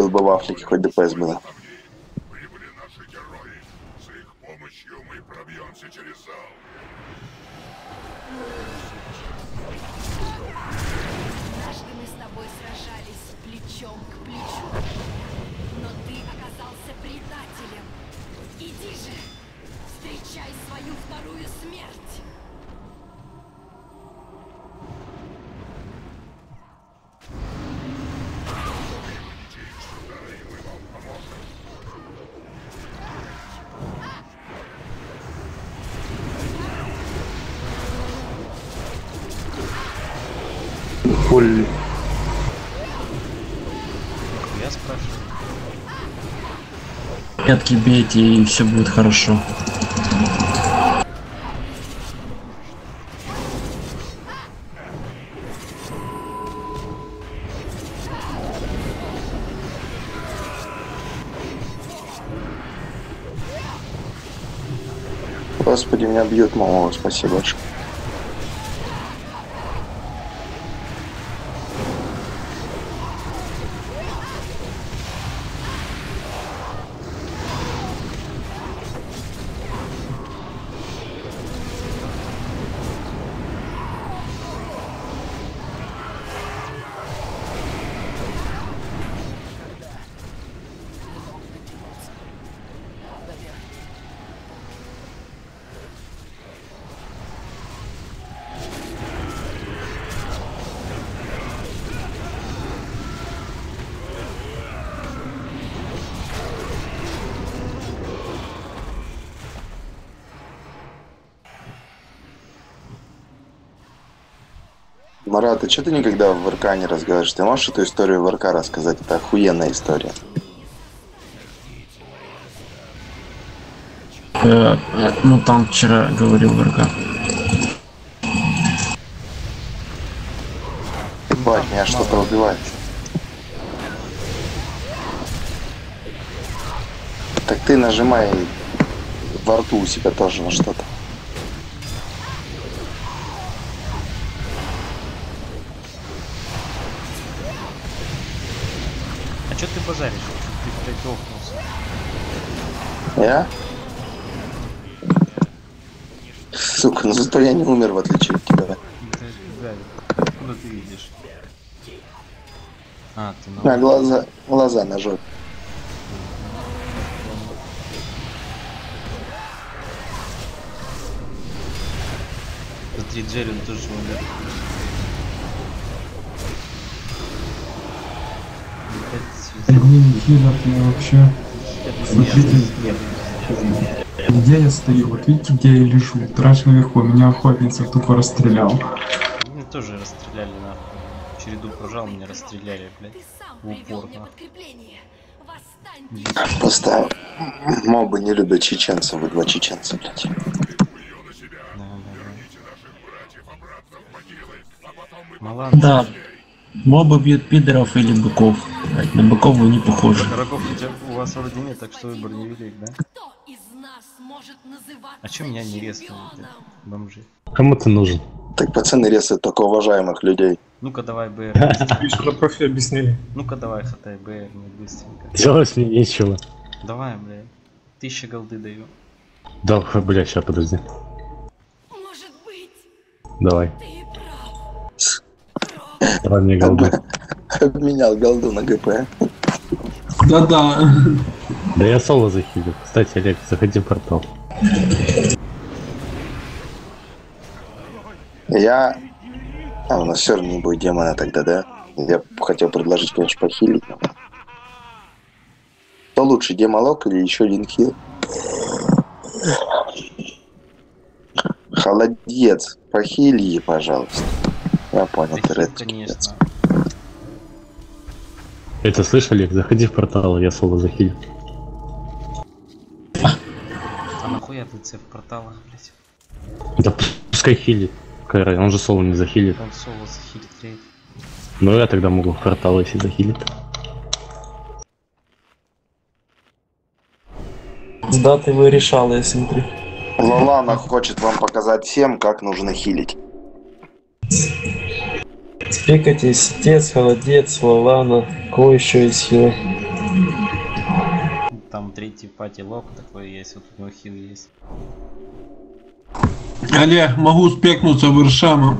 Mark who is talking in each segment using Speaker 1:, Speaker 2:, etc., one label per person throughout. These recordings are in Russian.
Speaker 1: Было бы в Африке, хоть ДПС было.
Speaker 2: Прибыли наши герои. С их помощью мы пробьемся через зал.
Speaker 3: Однажды мы с тобой сражались плечом к плечу, но ты оказался предателем. Иди же, встречай свою вторую смерть.
Speaker 4: Фуль.
Speaker 5: Я спрашиваю.
Speaker 6: Пятки бейте, и все будет хорошо.
Speaker 1: Господи, меня бьют, мало, спасибо большое. Марат, а что ты никогда в ВРК не разговариваешь? Ты можешь эту историю в ВРК рассказать? Это охуенная история.
Speaker 6: Ну там вчера говорил ВРК.
Speaker 1: Ебать, меня что-то убивает. Так ты нажимай во рту у себя тоже на что-то.
Speaker 5: А чё ты базаришь? Ты, блядь, охнулся.
Speaker 1: Я? Сука, ну зато я не умер, в отличие от тебя.
Speaker 5: Да, откуда ты видишь? А, ты на...
Speaker 1: На глаза на жопе.
Speaker 5: Смотри, Джерин тоже умер.
Speaker 4: Одни не хилят меня вообще. Смотрите, где я стою, вот видите, где я лежу. Трач наверху, меня охотница тупо расстрелял.
Speaker 5: Меня тоже расстреляли, нахуй. Череду прожал, меня расстреляли, блядь.
Speaker 3: Ты сам
Speaker 5: В
Speaker 3: привел
Speaker 5: упор,
Speaker 3: мне
Speaker 5: нахуй.
Speaker 3: подкрепление. Восстань.
Speaker 1: Просто мобы не любят чеченцев, вы два чеченца, блядь.
Speaker 5: Малан,
Speaker 6: Да. Мобы бьют пидоров или быков. Блядь, на быков вы не похожи.
Speaker 5: дорогов у вас вроде нет, так что выбор невелик, да?
Speaker 3: Кто из нас может называться
Speaker 5: А чё меня не резали,
Speaker 3: чемпионом?
Speaker 5: блядь, бомжи?
Speaker 4: Кому ты нужен?
Speaker 1: Так пацаны резают только уважаемых людей.
Speaker 5: Ну-ка давай БР.
Speaker 7: Видишь, на профи объяснили.
Speaker 5: Ну-ка давай хатай БР, мне быстренько.
Speaker 4: Делать мне нечего.
Speaker 5: Давай, блядь. 1000 голды даю.
Speaker 4: Да, бля, сейчас, подожди.
Speaker 3: Может быть,
Speaker 4: Давай.
Speaker 3: ты прав.
Speaker 4: Давай мне голду.
Speaker 1: Обменял голду на ГП.
Speaker 4: Да-да. Да я соло захилил. Кстати, Олег, заходи в портал.
Speaker 1: Я... А, у нас все равно не будет демона тогда, да? Я хотел предложить, конечно, похилить. Что лучше, демолок или еще один хил? Холодец, похили, пожалуйста. Я понял, ты ред.
Speaker 5: Конечно.
Speaker 4: Это слышь, Олег, заходи в портал, я соло захилил.
Speaker 5: А нахуя ты в порталах, блядь?
Speaker 4: Да пускай хилит. Кайра, он же соло не захилит.
Speaker 5: Он соло захилит рейд.
Speaker 4: Ну я тогда могу в портал, если захилит.
Speaker 8: С датой вы решала, я смотрю.
Speaker 1: Лолана хочет вам показать всем, как нужно хилить.
Speaker 8: Спекайтесь, Тец, Холодец, Лолана, кого еще из хила?
Speaker 5: там третий пати лок такой есть, вот у него хил есть.
Speaker 9: Олег, могу спекнуться вершамом.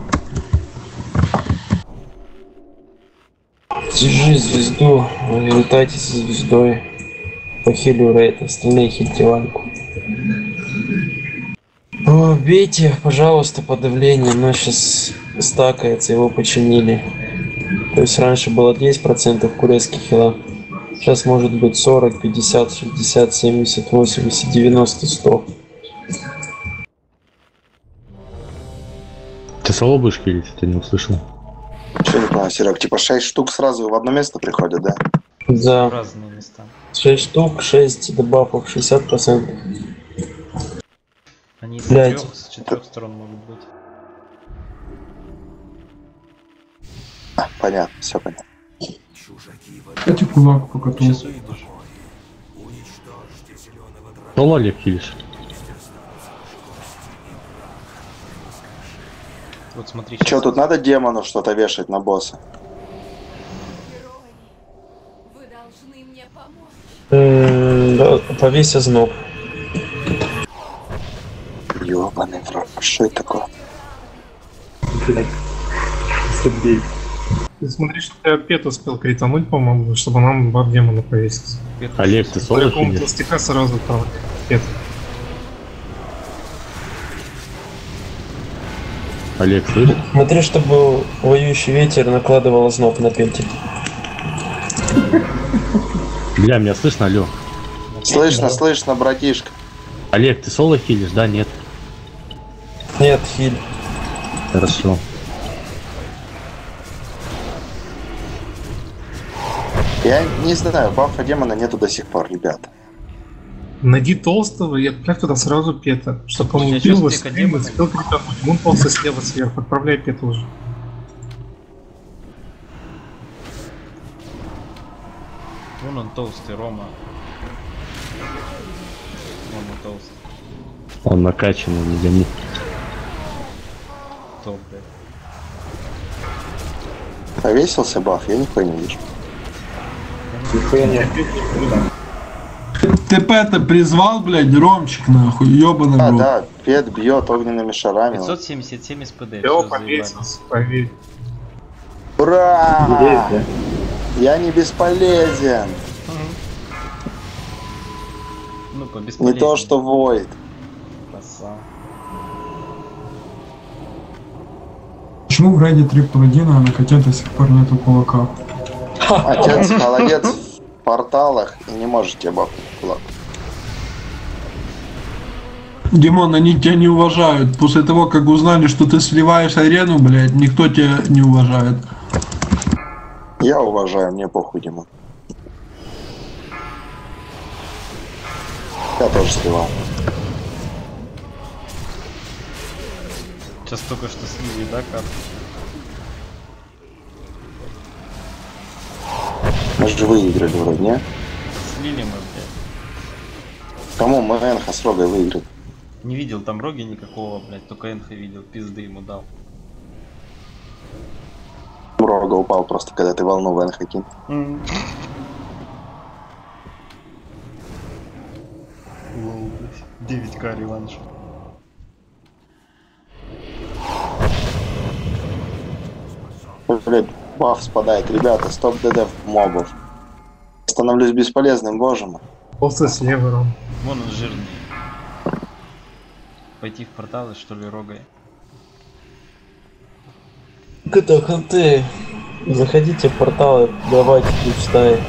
Speaker 8: Держи звезду, летайте со звездой. Похилю рейд, остальные хильте ланку. О, бейте, пожалуйста, по давлению, но сейчас стакается, его починили. То есть раньше было 10% курецких хила. Сейчас может быть 40, 50, 60, 70, 80, 90, 100.
Speaker 10: Ты соло будешь хилить? Я не услышал.
Speaker 1: Что не понял, Серег, типа 6 штук сразу в одно место приходят, да?
Speaker 8: За
Speaker 5: Разные места.
Speaker 8: 6 штук, 6 дебафов, 60%.
Speaker 5: Они
Speaker 8: Блядь.
Speaker 5: с четырех сторон могут быть.
Speaker 1: Понятно, все понятно.
Speaker 4: Кстати, кулак по коту.
Speaker 5: Сейчас увидишь.
Speaker 10: Соло Олег хилишь?
Speaker 5: Вот смотри,
Speaker 1: Че, тут надо демону что-то вешать на босса?
Speaker 3: Герои, вы должны мне помочь.
Speaker 8: Повесь озноб.
Speaker 1: Ёбаный в рот, что это такое?
Speaker 7: Ты смотри, что ты опять успел критануть, по-моему, чтобы нам баф демона повесить.
Speaker 10: Олег, ты соло
Speaker 7: По-любому
Speaker 10: хилишь?
Speaker 7: толстяка сразу там. Пет.
Speaker 10: Олег, слышишь?
Speaker 8: Смотри, чтобы воюющий ветер накладывал озноб на петель.
Speaker 10: Бля, меня слышно, алё?
Speaker 1: Слышно, слышно, братишка.
Speaker 10: Олег, ты соло хилишь, да, нет?
Speaker 8: Нет, хиль.
Speaker 10: Хорошо.
Speaker 1: Я не знаю, бафа демона нету до сих пор, ребята.
Speaker 7: Найди толстого и отправь туда сразу Пета, чтобы он
Speaker 5: У тебя
Speaker 7: убил
Speaker 5: чё,
Speaker 7: его,
Speaker 5: стека
Speaker 7: скрин и
Speaker 5: демона?
Speaker 7: успел критануть. Вон толстый слева сверху, отправляй Пета уже.
Speaker 5: Вон он толстый, Рома. Вон он толстый.
Speaker 10: Он накачанный, не гони.
Speaker 5: Топ, блядь.
Speaker 1: Повесился баф, я нихуя не вижу.
Speaker 9: ТП-то призвал, блядь, Ромчик, нахуй, ёбаный
Speaker 1: А,
Speaker 9: рот.
Speaker 1: да, Пет бьет огненными шарами.
Speaker 5: 577 СПД.
Speaker 7: Все,
Speaker 5: всё, заебали.
Speaker 7: повесился, поверь.
Speaker 1: Ура! Я не бесполезен.
Speaker 5: Ну-ка,
Speaker 1: Не
Speaker 5: бесполезно.
Speaker 1: то, что Void.
Speaker 5: Красава.
Speaker 4: Почему в рейде 3 паладина, а на коте до сих пор нету кулака?
Speaker 1: Отец молодец в порталах и не может тебе бафнуть кулак.
Speaker 9: Димон, они тебя не уважают. После того, как узнали, что ты сливаешь арену, блядь, никто тебя не уважает.
Speaker 1: Я уважаю, мне похуй, Дима. Я тоже сливал.
Speaker 5: Сейчас только что слили, да, карту?
Speaker 1: Мы же выиграли вроде, не?
Speaker 5: Слили мы, блядь.
Speaker 1: Кому мы Энха с Рогой выиграли?
Speaker 5: Не видел там роги никакого, блядь, только Энха видел, пизды ему дал.
Speaker 1: Рога упал просто, когда ты волну в Энха кинь.
Speaker 5: Лол, блядь. 9к реванш.
Speaker 1: Блядь, баф спадает. Ребята, стоп ДД мобов. Становлюсь бесполезным, боже мой.
Speaker 7: Толстый слева, Ром.
Speaker 5: Вон он жирный. Пойти в порталы, что ли, рогой?
Speaker 8: Это ханты. Заходите в порталы, давайте тут стаи.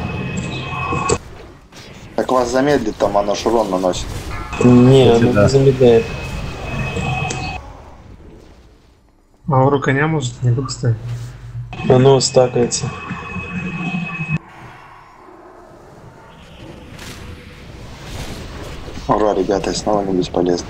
Speaker 1: Как вас замедлит, там оно ж урон наносит.
Speaker 8: Не, оно не замедляет.
Speaker 7: Ауру коня может не быстрее.
Speaker 8: Оно стакается.
Speaker 1: Ура, ребята, я снова не бесполезен.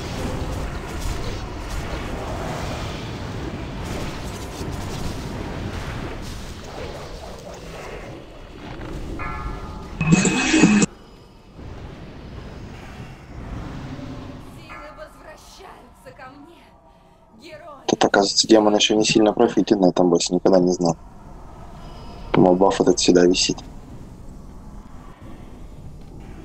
Speaker 3: Силы возвращаются ко мне. Герои,
Speaker 1: Тут, оказывается, демон еще не сильно профитит на этом боссе, никогда не знал. Мол, баф этот всегда висит.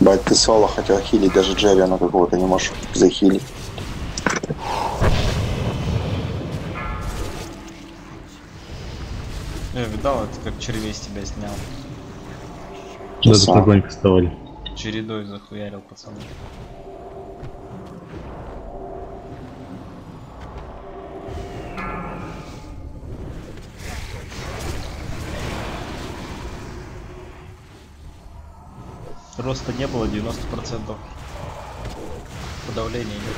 Speaker 1: Бать, ты соло хотел хилить, даже Джерриона какого-то не можешь захилить.
Speaker 5: Я видал, это как червей с тебя снял.
Speaker 10: Да, тут огонь поставили.
Speaker 5: Чередой захуярил, пацаны. Роста не было, 90%. Подавления нет.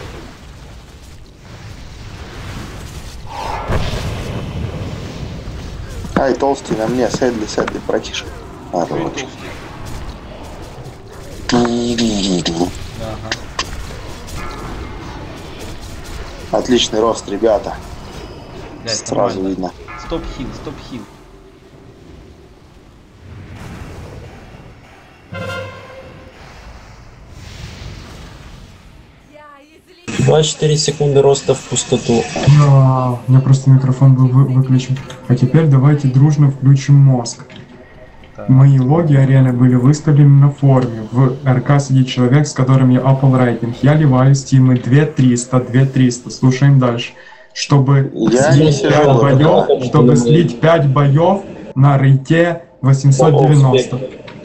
Speaker 1: Ай, толстый на мне, сэдли, братишка.
Speaker 5: Ага.
Speaker 1: Отличный рост, ребята.
Speaker 5: Блядь,
Speaker 1: сразу
Speaker 5: нормально.
Speaker 1: видно.
Speaker 5: Стоп хил, стоп хил.
Speaker 3: Я
Speaker 8: 24 секунды роста в пустоту.
Speaker 4: У меня просто микрофон был выключен. А теперь давайте дружно включим мозг. Мои логи арены были выставлены на форуме. В РК сидит человек, с которым я апал рейтинг. Я ливаю стимы 2300. Слушаем дальше. Чтобы слить 5 боев, чтобы слить 5 боев на рейте 890.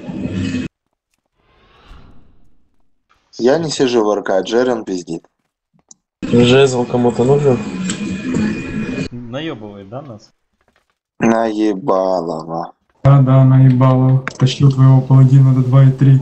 Speaker 1: Я не сижу в РК, Джеррион пиздит.
Speaker 8: Жезл кому-то нужен?
Speaker 5: Наебывает, да, нас?
Speaker 1: Наебалово.
Speaker 4: Да, наебало. Тащил твоего паладина до 2,3.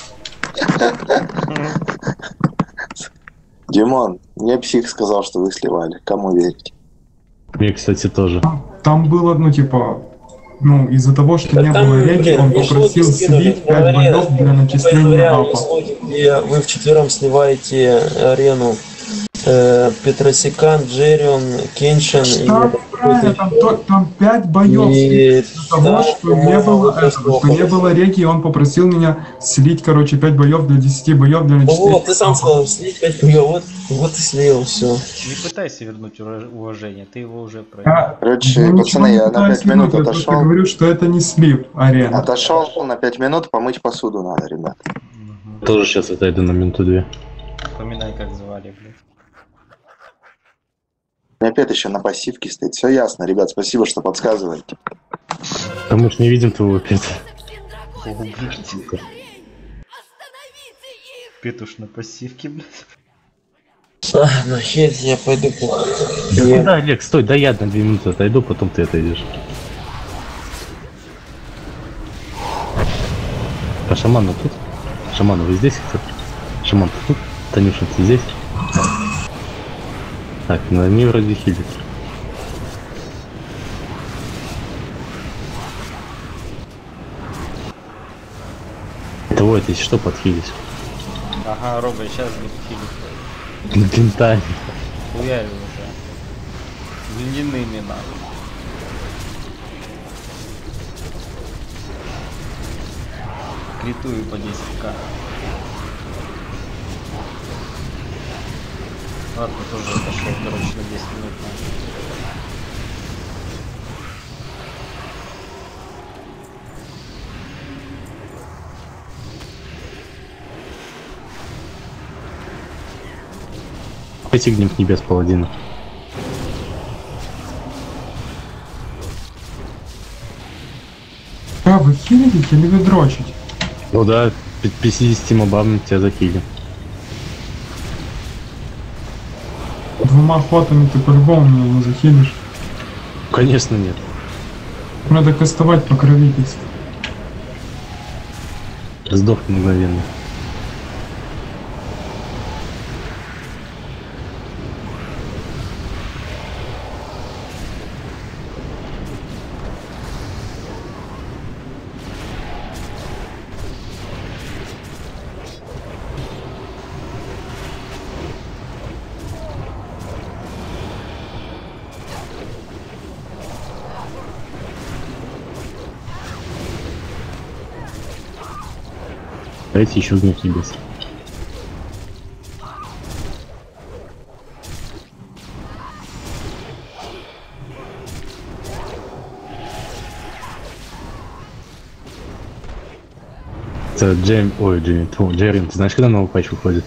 Speaker 1: Димон, мне псих сказал, что вы сливали. Кому верить?
Speaker 10: Мне, кстати, тоже.
Speaker 4: Там было, из-за того, что не было реки, он попросил слить 5 боев для начисления апа.
Speaker 8: Где вы вчетвером сливаете арену. Петросикан, Джеррион, Кеншин
Speaker 4: Там 5 боев из-за того, что не было реки, и он попросил меня слить, 5 боев для 10 боев для начисления.
Speaker 8: Вот, ты сам сказал, слить 5 боев, вот и слил, все.
Speaker 5: Не пытайся вернуть уважение, ты его уже проявил.
Speaker 1: Короче, пацаны, я на 5 минут
Speaker 4: Я
Speaker 1: отошел.
Speaker 4: просто говорю, что это не слив арена.
Speaker 1: Отошел на 5 минут, помыть посуду надо, ребят.
Speaker 10: Тоже сейчас отойду на минуту-две.
Speaker 5: Поминай, как звали, блядь.
Speaker 1: У меня опять еще на пассивке стоит. Все ясно, ребят, спасибо, что подсказываете.
Speaker 10: А мы ж не видим твоего пета.
Speaker 5: Петуш на пассивке, блядь.
Speaker 8: Ладно, херь, я пойду
Speaker 10: Да, Олег, стой, да я на 2 минуты отойду, потом ты отойдешь. А шаман тут? Шаман, вы здесь? Шаман, ты тут? Танюша, ты здесь? Так, ну они вроде хилят. Того, это если что, подхились.
Speaker 5: Ага, Роба, сейчас будет хилить.
Speaker 10: Гентань.
Speaker 5: Хуяли уже. Льняными нахуй. Критую по 10к. Ладно, тоже отошел, на 10 минут.
Speaker 10: Потягнем к небес паладина.
Speaker 4: Вы хилите или вы дрочите?
Speaker 10: Ну да, 50 мобам тебя захилим.
Speaker 4: 2 охотами ты по-любому меня не захилишь.
Speaker 10: Конечно нет.
Speaker 4: Надо кастовать покровительство.
Speaker 10: Сдохни мгновенно. Давайте еще гнев небес. Это Джерин, ты знаешь, когда новый патч выходит?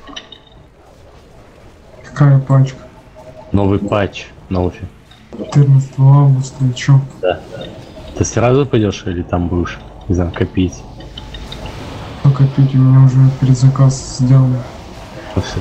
Speaker 4: Какая пачка?
Speaker 10: Новый патч на офе.
Speaker 4: 14 августа, и чё?
Speaker 10: Да. Ты сразу пойдешь или там будешь, не знаю, копить?
Speaker 4: Копить, у меня уже предзаказ сделан.
Speaker 10: Ну все.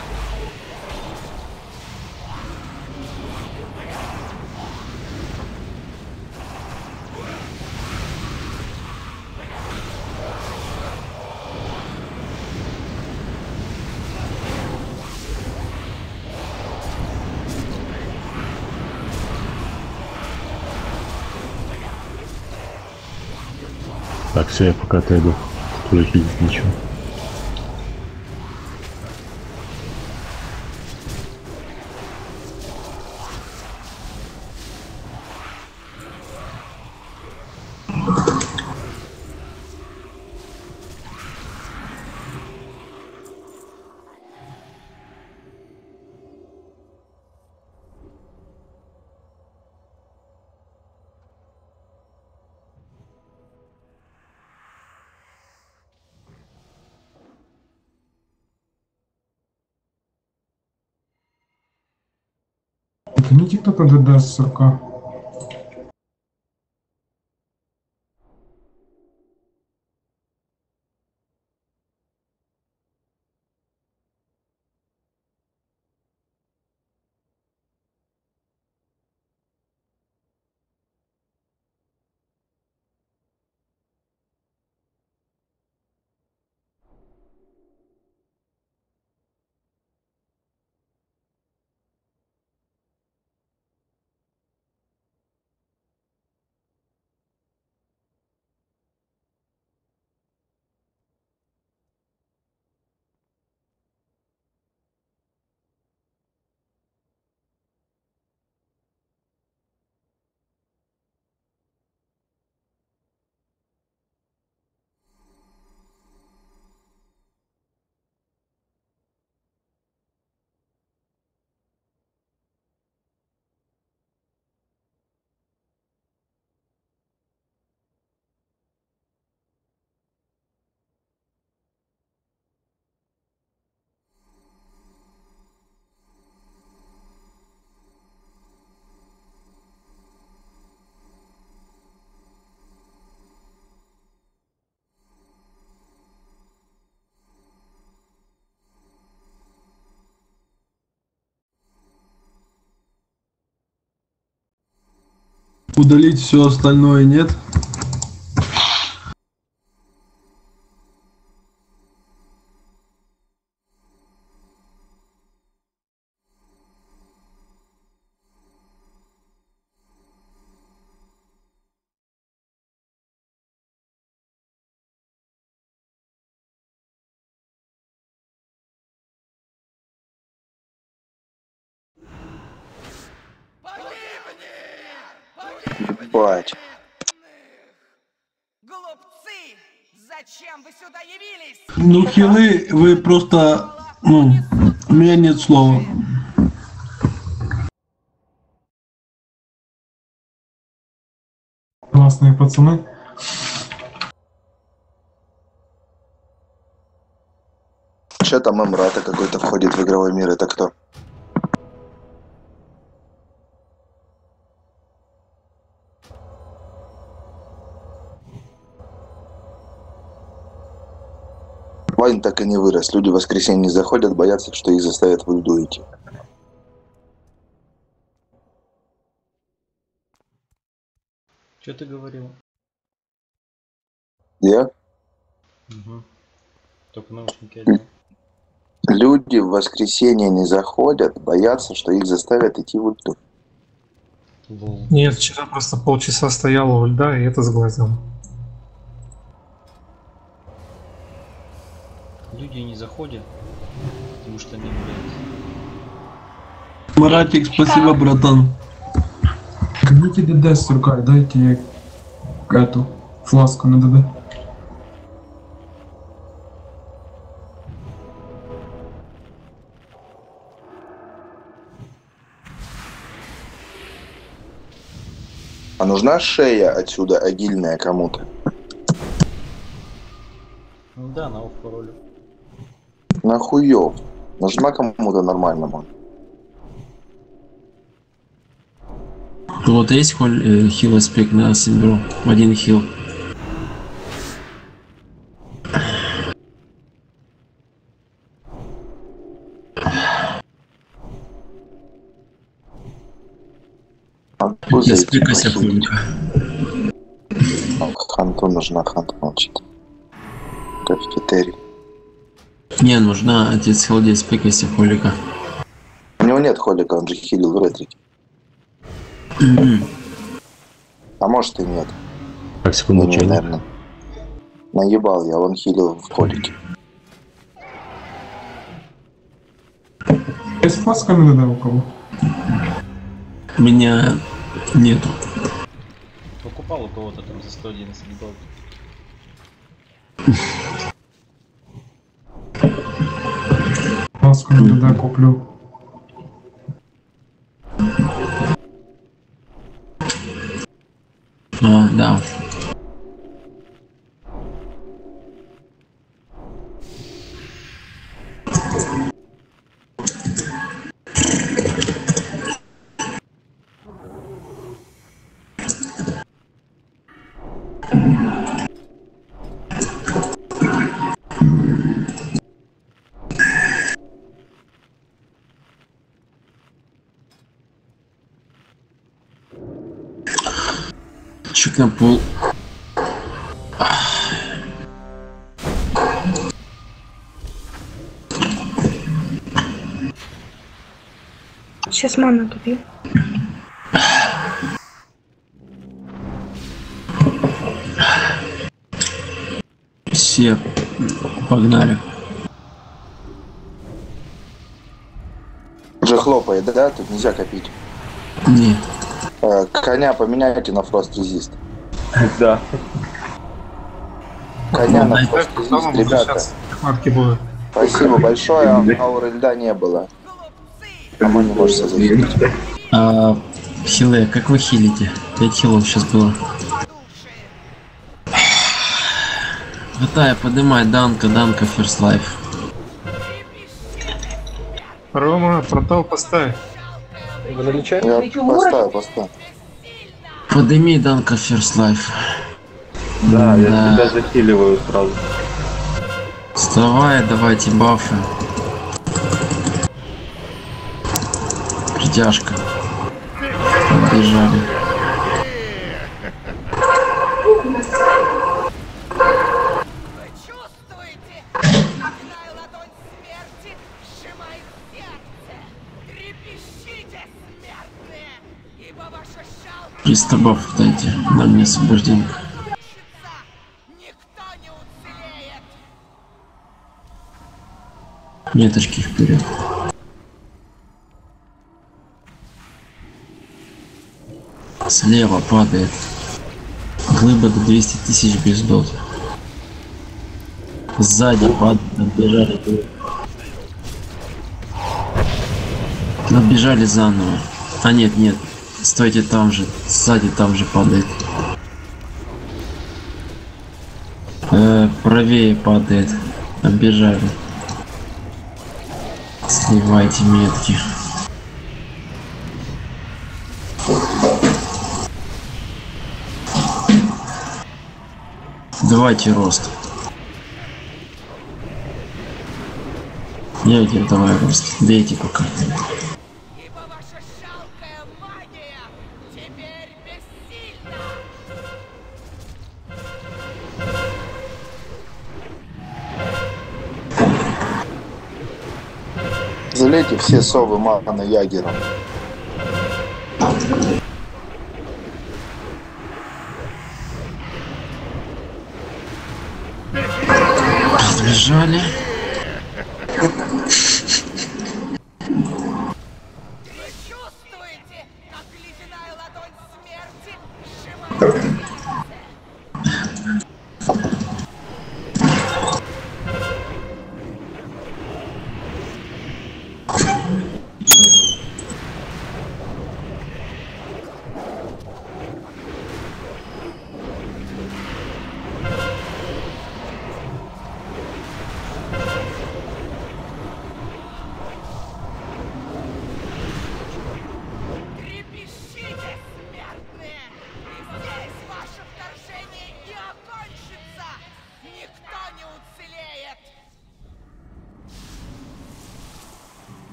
Speaker 10: Так, все, я пока отойду. Тут уже хилить ничего.
Speaker 4: Гоните кто-то ДД с сурка.
Speaker 9: Удалить все остальное нет?
Speaker 1: Бать.
Speaker 3: Глупцы! Зачем вы сюда явились?
Speaker 9: Ну, хилы, вы просто... Ну, у меня нет слова.
Speaker 4: Классные пацаны.
Speaker 1: Че там Эмрата какой-то входит в игровой мир? Это кто? Вань так и не вырос. Люди в воскресенье не заходят, боятся, что их заставят в ульду идти.
Speaker 5: Что ты говорил?
Speaker 1: Я?
Speaker 5: Угу. Только наушники одел.
Speaker 1: Люди в воскресенье не заходят, боятся, что их заставят идти в ульду.
Speaker 7: Нет, вчера просто полчаса стояла у льда, и это сглазил.
Speaker 5: Люди не заходят, потому что они, блядь...
Speaker 9: Маратик, спасибо, братан.
Speaker 4: Гоните ДД с сурка, дайте ей эту фласку на ДД.
Speaker 1: А нужна шея отсюда агильная кому-то?
Speaker 5: Да, на офф паролю.
Speaker 1: Нахуёв. Нужна кому-то нормальному.
Speaker 8: Вот есть хил аспект на Симбро? Один хил. Я спикайся хулика.
Speaker 1: Ханту нужна, хант молчит. Кафетерий.
Speaker 8: Не, нужна отец Хилдей, спикайся хулика.
Speaker 1: У него нет холика, он же хилил в ретрике. А может и нет.
Speaker 10: Так, секунду,
Speaker 1: Не, наверное. Наебал я, он хилил в холике.
Speaker 4: Есть маска надо у кого?
Speaker 8: Меня нету.
Speaker 5: Покупал у кого-то там за 111 голд.
Speaker 4: Маску надо куплю.
Speaker 8: А, да. Чик на пол.
Speaker 11: Сейчас ману тупил.
Speaker 8: Все погнали.
Speaker 1: Уже хлопает, да? Тут нельзя копить.
Speaker 8: Нет.
Speaker 1: Коня поменяйте на фрост резист.
Speaker 12: Да.
Speaker 1: Коня на фрост резист, ребята.
Speaker 7: Марки будут.
Speaker 1: Спасибо большое, ауры льда не было. Кому не можете защитить.
Speaker 8: Хилы, как вы хилите? 5 хилов сейчас было. Хватай, поднимай, Данка, First Life.
Speaker 7: Рома, портал поставь.
Speaker 1: Я поставил.
Speaker 8: Подними, Данка, First Life.
Speaker 12: Да, я тебя захиливаю сразу.
Speaker 8: Вставай, давайте бафы. Притяжка. Побежали. Чисто баф дайте, на мне освобождение. Меточки вперед. Слева падает. Глыба до 200 тысяч без дот. Сзади падает, отбежали. Отбежали заново. А нет, стойте там же, сзади там же падает. Правее падает. Оббежали. Сливайте метки. Давайте рост. Я иди, давай рост. Бейте пока.
Speaker 1: Залейте все совы мана ягером.
Speaker 8: Сбежали.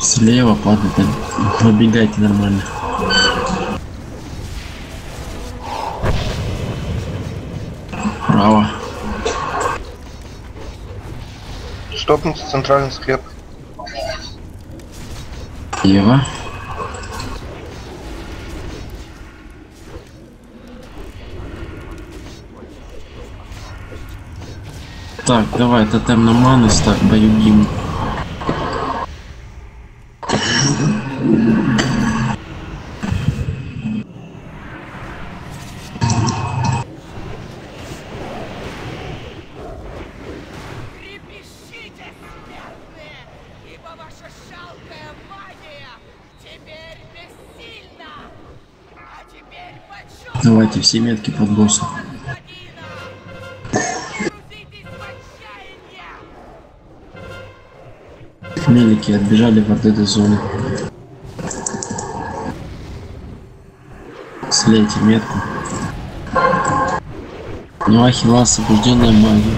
Speaker 6: Слева падает, выбегайте нормально. Право.
Speaker 13: Штопнуться центральный склеп.
Speaker 6: Лево. Так, давай тотем на ману ставь, бою гимн. Давайте все метки под босса. Мелики отбежали в РДД зону. Слейте метку. Ну ахилла, освобожденная магия.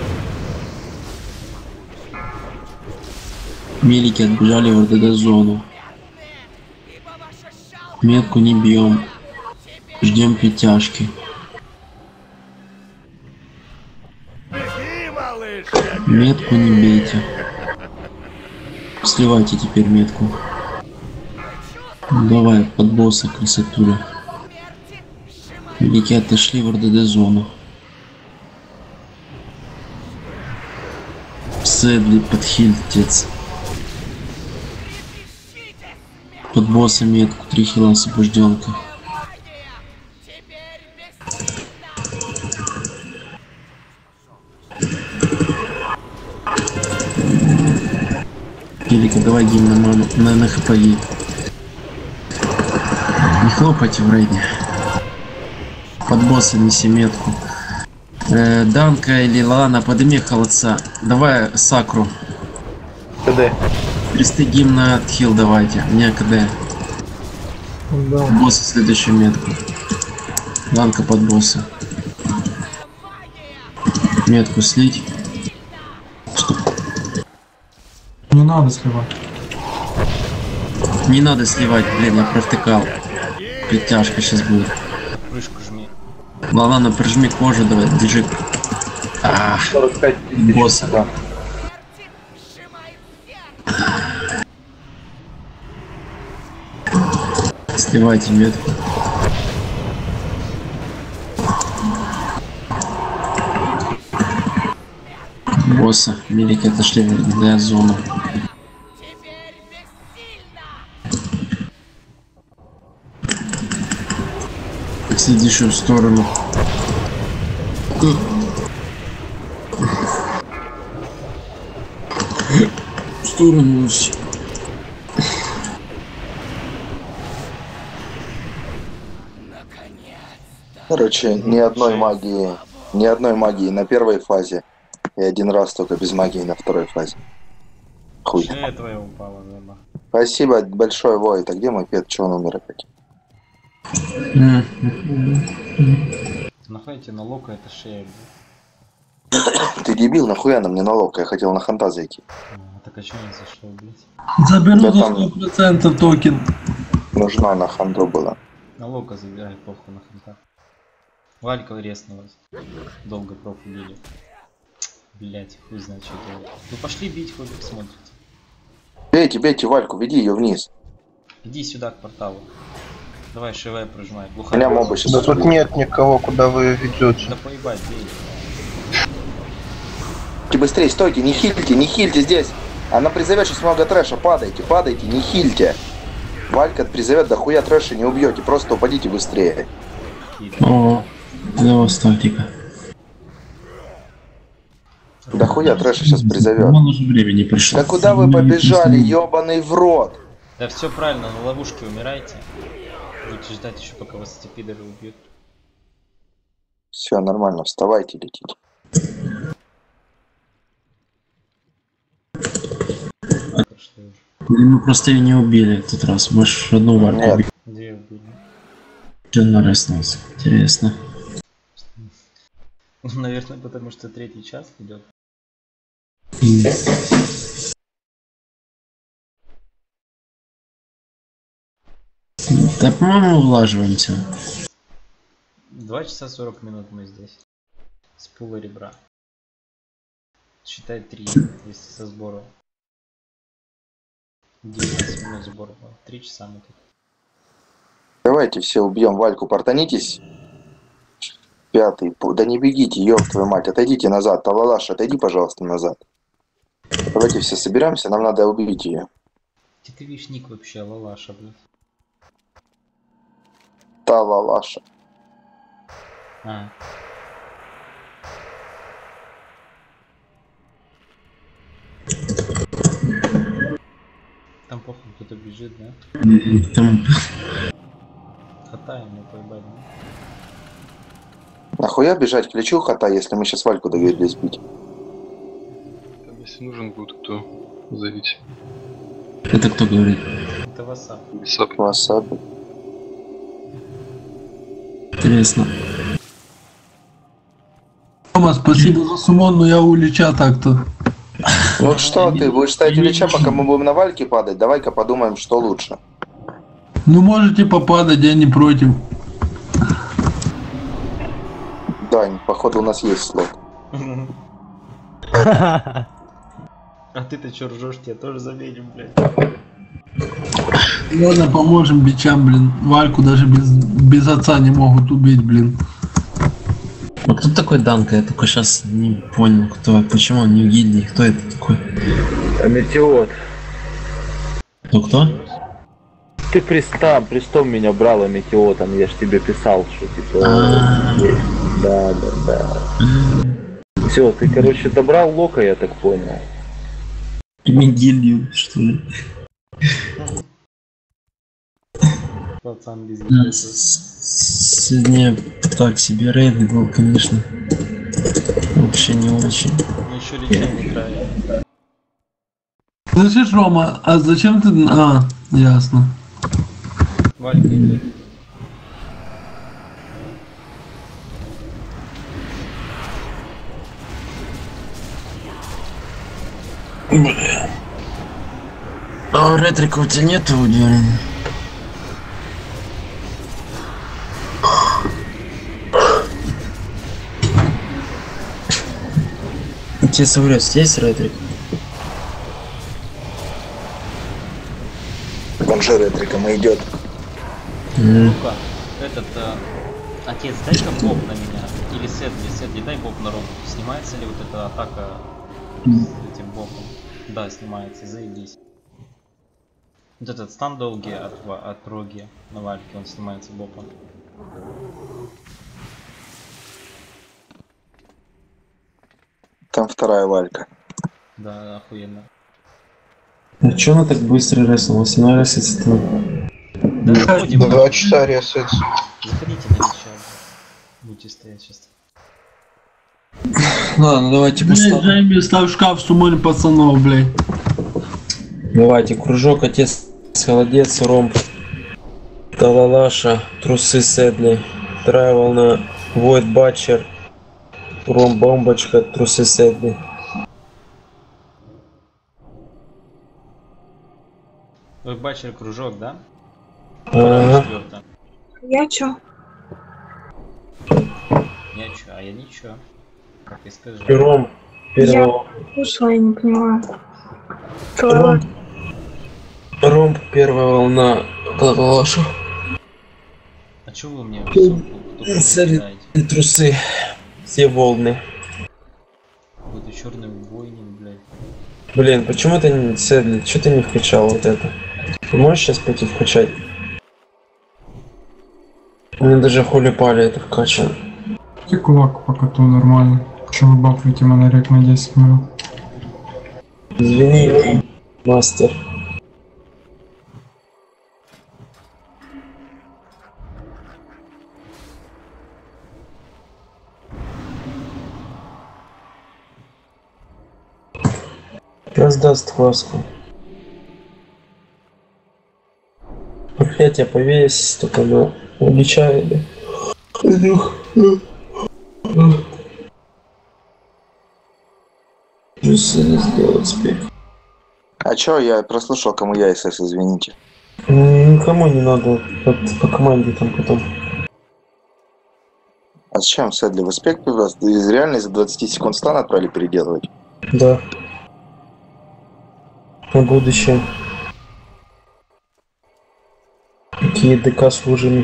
Speaker 6: Мелики отбежали в РДД зону. Метку не бьем. Ждем притяжки. Метку не бейте. Сливайте теперь метку. Давай под босса красотуля. Велики отошли в РДД зону. Сэдли подхильтец. Под босса метку 3 хила освобожденка. Велика, давай гимн на ману, на хпги. Не хлопайте в рейде. Под босса неси метку. Данка или Лана, подними холодца. Давай Сакру.
Speaker 13: КД.
Speaker 6: Кресты гимна отхил давайте. Мне КД.
Speaker 7: Да.
Speaker 6: Босса следующую метку. Данка под босса. Метку слить.
Speaker 4: Не надо сливать.
Speaker 6: Не надо сливать, блин, я провтыкал. Притяжка сейчас будет.
Speaker 5: Крышку жми.
Speaker 6: Лана, прижми кожу, давай, держи.
Speaker 13: 45 тысяч.
Speaker 6: Босса.
Speaker 13: Да.
Speaker 6: Сливайте метку. Босса, мелики отошли в РДД зону. Следующую в сторону. В сторону.
Speaker 1: Короче, ни одной магии на первой фазе. И один раз только без магии на второй фазе. Хуй.
Speaker 5: Шея твоя упала, заба.
Speaker 1: Спасибо большое, Войт. А где мой пет? Чего он умер опять?
Speaker 5: Нахуй тебе на лока это шея, блядь.
Speaker 1: Ты дебил, нахуя на мне налог? Я хотел на ханта зайти.
Speaker 5: Так а чё не зашел, блядь?
Speaker 9: Заберу
Speaker 1: Да
Speaker 9: за
Speaker 1: там
Speaker 9: 100% токен.
Speaker 1: нужна на хандру была.
Speaker 5: На лока забирай, похуй на ханта. Валька резнулась. Долго профилили. Блять, хуй знает, что делать. Ну пошли бить, хоть посмотрите.
Speaker 1: Бейте Вальку, веди ее вниз.
Speaker 5: Иди сюда к порталу. Давай, ШВ прижимай.
Speaker 1: Меня мобы сейчас.
Speaker 13: Да тут нет никого, куда вы ведете.
Speaker 5: Да поебать, бей.
Speaker 1: Быстрее, стойте, не хильте здесь. Она призовет сейчас много трэша. Падайте, не хильте. Валька призовет, да хуя трэша не убьете. Просто упадите быстрее.
Speaker 6: О, да вас тактика.
Speaker 1: Да хуя трэша сейчас призовет.
Speaker 6: Уже времени пришло.
Speaker 1: Да куда вы побежали, ёбаный в рот?
Speaker 5: Да все правильно, на ловушке умирайте. Будете ждать еще, пока вас эти пидоры убьют.
Speaker 1: Все, нормально, вставайте, летите.
Speaker 6: Мы просто ее не убили в тот раз. Мы ж одну варку убили.
Speaker 5: Где убили?
Speaker 6: Дженна Реснулся. Интересно.
Speaker 5: Наверное, потому что 3-й час идет.
Speaker 6: Да, по-моему, улаживаемся.
Speaker 5: 2 часа 40 минут мы здесь. С пула ребра. Считай 3, если со сбора. 19 минут сбора. 3 часа мы тут.
Speaker 1: Давайте все убьем Вальку, портанитесь. Пятый. Да не бегите, ёб твою мать, отойдите назад. Талалаш, отойди, пожалуйста, назад. Давайте все соберемся, нам надо убить ее.
Speaker 5: Где ты видишь ник вообще, Лалаша, блядь?
Speaker 1: Талалаша.
Speaker 5: А. Там похуй кто-то бежит, да?
Speaker 6: Там...
Speaker 5: Хатаем мы поебать, да?
Speaker 1: Нахуя бежать к Личу Хата, если мы сейчас Вальку договорились бить?
Speaker 12: Там, если нужен будет кто, зовите.
Speaker 6: Это кто говорит?
Speaker 5: Это Васап.
Speaker 1: Васап.
Speaker 6: Интересно.
Speaker 9: Рома, спасибо за суммон, но я у Лича так-то.
Speaker 1: Ну что ты, будешь ставить Лича, пока мы будем на Вальке падать? Давай-ка подумаем, что лучше.
Speaker 9: Ну можете попадать, я не против.
Speaker 1: Дань, походу у нас есть слот.
Speaker 5: А ты-то чё ржёшь, тебя тоже заметим, блядь.
Speaker 9: Ладно, поможем бичам, блин. Вальку даже без отца не могут убить, блин.
Speaker 6: А кто такой Данка? Я только сейчас не понял, кто, почему он не в гильдии, кто это такой?
Speaker 12: Метеор.
Speaker 6: Кто?
Speaker 12: Ты престом меня брал, Метеотом, я ж тебе писал, что типа... Да. Все, ты, короче, добрал Лока, я так понял.
Speaker 6: Гилью, что ли?
Speaker 5: Пацан без
Speaker 6: Да,
Speaker 5: гильдии.
Speaker 6: сегодня так себе рейд был, конечно. Вообще не очень.
Speaker 5: Мы еще Лича не играли.
Speaker 9: Слышишь, Рома, а зачем ты... А, ясно.
Speaker 5: Валька идет.
Speaker 6: Бля. А ретрика у тебя нету, уверен? У тебя соврёст, есть ретрик?
Speaker 1: Он же ретриком идет.
Speaker 5: Ну-ка, этот, отец, дай-ка боб на меня. Или Седли, дай боб на Рому. Снимается ли вот эта атака с этим бобом? Да, снимается, заебись. Вот этот стан долгий от Роги на Вальке, он снимается бобом.
Speaker 1: Там вторая Валька.
Speaker 5: Да, охуенно.
Speaker 6: А чё она так быстро реснулась? Она ресится там.
Speaker 5: Да, заходим.
Speaker 13: 2 часа ресается.
Speaker 5: Заходите на Лича. Будете стоять сейчас.
Speaker 6: Ладно, давайте
Speaker 9: Блядь,
Speaker 6: поставим.
Speaker 9: Джейми, ставь шкаф, суммон пацанов, блядь.
Speaker 8: Давайте, кружок, отец, холодец, ромб, талалаша, трусы Седли, вторая волна, Войд Батчер, ромб, бомбочка, трусы Седли.
Speaker 5: Вы бачили кружок, да?
Speaker 8: Ага.
Speaker 11: Я чё?
Speaker 5: Я чё, а я ничего. Как и скажи.
Speaker 8: Ромб, первого.
Speaker 11: Слушала, я не понимаю.
Speaker 8: Ромб, первая волна, талалаша.
Speaker 5: А чё вы мне в сумку?
Speaker 8: Седли, трусы, все волны.
Speaker 5: Какой-то черный бойник, блядь.
Speaker 8: Блин, почему ты не Седли? Чё ты не вкачал вот это? Ты можешь сейчас пойти вкачать? У меня даже хули пали это вкачано.
Speaker 4: И кулак по коту нормально. Че вы бафуете монорек на 10 минут?
Speaker 8: Извини, мастер. Раздаст хвастку. Проклятие повесь, только оно уличает. Плюс сделать теперь.
Speaker 1: А чё, я прослушал, кому я СС, извините.
Speaker 8: Никому не надо, по команде там потом.
Speaker 1: А зачем Сэдли? Вы спектр у вас реально из-за 20 секунд стан отправили переделывать?
Speaker 8: Да. На будущее. Какие ДК служили.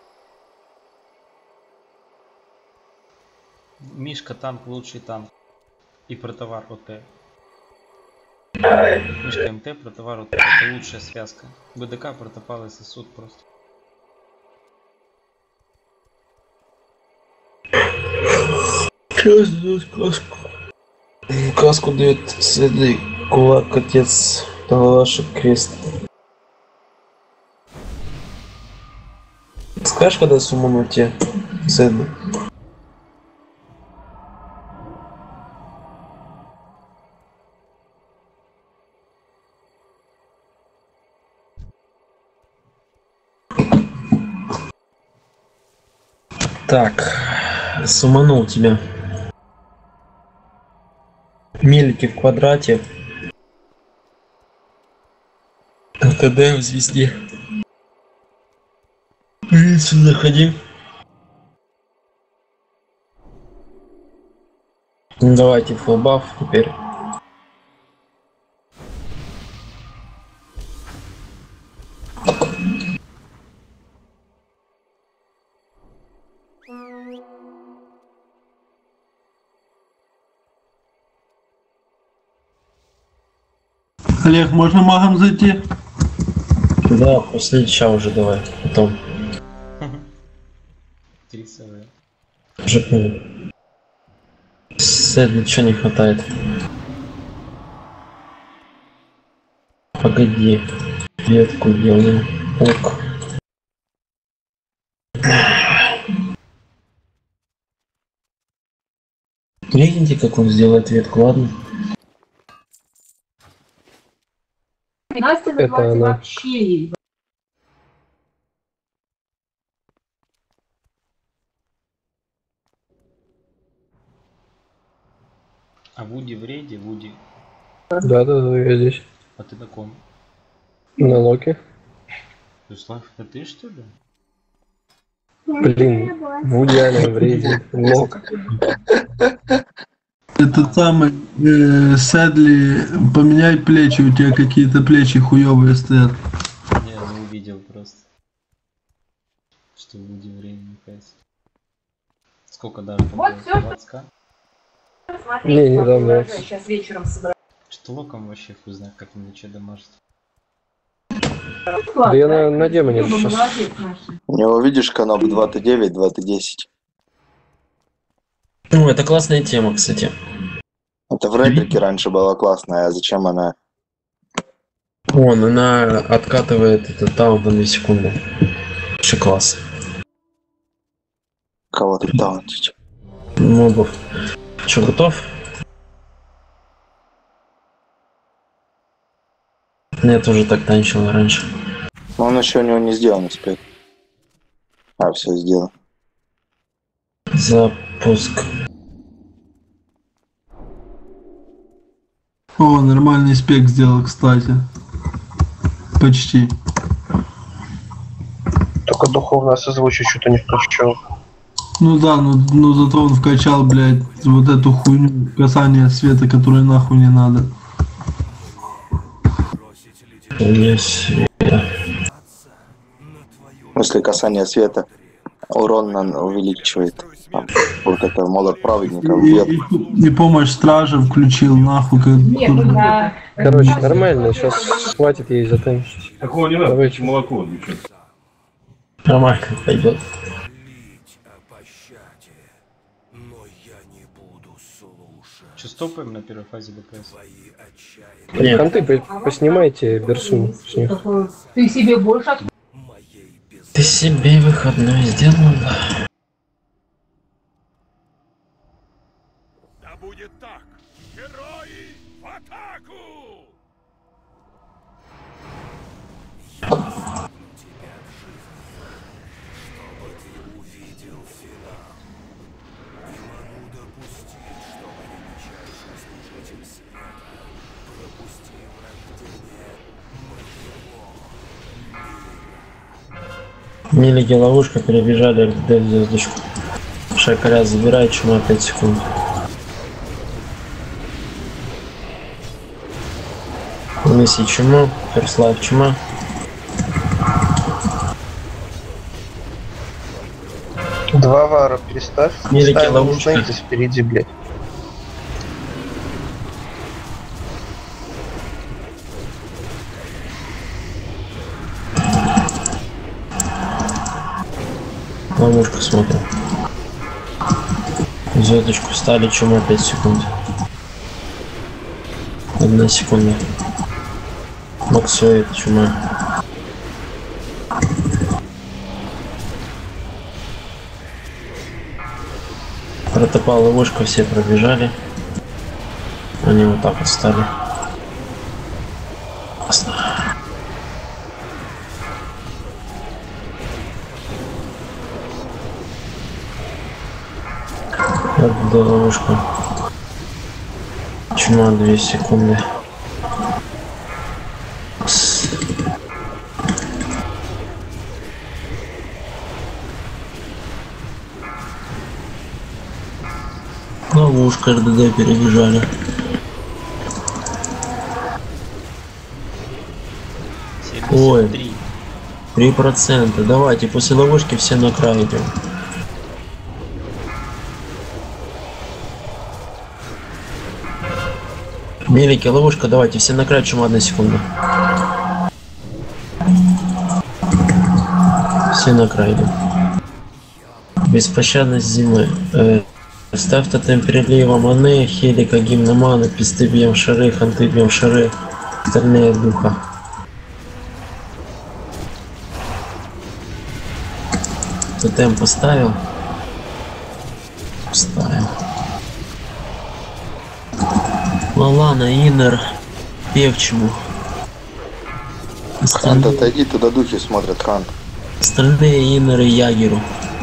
Speaker 5: Мишка танк лучший танк. И протовар ОТ. Мишка МТ, протовар ОТ. Это лучшая связка. БДК, протопал и сосуд просто.
Speaker 8: Сейчас дают каску. Каску дает Сэдли, кулак, отец, Талашек, крест. Скажешь, когда суммануть тебе, Сэдли? Так, суманул тебя. Мелики в квадрате. ТД в звезде. Сюда ходи. Давайте фулбаф теперь.
Speaker 9: Олег, можно магом зайти?
Speaker 8: Да, после леча уже давай, потом.
Speaker 5: 3 СВ.
Speaker 8: Уже понял. Сэдли ничего не хватает. Погоди. Ветку делаем. Ок. Гляньте, как он сделает ветку, ладно?
Speaker 14: Настя называется вообще.
Speaker 5: А Вуди в рейде? Вуди.
Speaker 7: Да, я здесь.
Speaker 5: А ты на ком?
Speaker 7: На локе.
Speaker 5: Руслан, это ты что ли?
Speaker 7: Блин, Вуди реально в рейде. Лок.
Speaker 9: Этот самый Сэдли, поменяй плечи, у тебя какие-то плечи хуёвые стоят.
Speaker 5: Не увидел просто. Что Вуди время наказ. Сколько даже?
Speaker 14: Вот всё,
Speaker 5: 20к?
Speaker 14: Смотри,
Speaker 7: Не, недавно.
Speaker 14: сейчас вечером собираю.
Speaker 5: Что локом вообще хуй знает, как мне что дамажит.
Speaker 7: Да я на демоне сейчас.
Speaker 1: У него, видишь, канал 2Т9, 2Т10.
Speaker 8: Ну, это классная тема, кстати.
Speaker 1: Это в реприке раньше была классная, а зачем она?
Speaker 8: Вон, она откатывает этот таунт на 2 секунды. Вообще класс.
Speaker 1: Кого ты таунтить?
Speaker 8: Мобов. Че, готов? Я тоже так танчил раньше.
Speaker 1: Но он еще у него не сделан успех. А, все сделал.
Speaker 8: Запуск.
Speaker 9: О, нормальный спек сделал, кстати. Почти.
Speaker 13: Только духовное созвучие что-то не включил.
Speaker 9: Ну да, но зато он вкачал, блядь, вот эту хуйню касание света, которое нахуй не надо.
Speaker 1: После касания света урон увеличивает. Там, вот это молот праведника.
Speaker 9: И помощь стража включил, нахуй.
Speaker 7: Короче, нормально, сейчас хватит ей затанчить.
Speaker 2: Такого не надо, давайте молоко.
Speaker 8: Нормально пойдет.
Speaker 5: Че, стопаем на первой фазе ДПС?
Speaker 7: Нет. Конты поснимайте берсу с них.
Speaker 14: Ты себе больше от...
Speaker 8: Ты себе выходной сделал?
Speaker 2: Да будет так! Герои в атаку!
Speaker 8: Милики ловушка, перебежали РДД в звездочку. Шакаля забирает чума 5 секунд. Миссия чума, Ферслайв чума.
Speaker 13: Два вара переставь.
Speaker 8: Милики
Speaker 13: Ставим
Speaker 8: ловушка.
Speaker 13: Снейдис впереди, блядь.
Speaker 8: Ловушку смотрим. Звездочку встали, чума 5 секунд. 1 секунда. Максует чума. Протопал ловушка, все пробежали. Они вот так вот стали. Классно. РДД ловушка. Чума 2 секунды. Ловушка, РДД перебежали.
Speaker 5: 73.
Speaker 8: Ой, 3%. Давайте, после ловушки все на край идем. Мелики, ловушка, давайте, все на край, чума 1 секунда. Все на край идем. Беспощадность зимы. Ставь тотем перелива маны, хелика, гимна маны, писты бьем шары, ханты бьем шары, остальные духа. Тотем поставил? Поставил. Лалана, Иннер, Певчему.
Speaker 1: Хант, отойди, туда духи смотрят, Хант.
Speaker 8: Остальные Иннеры Ягеру.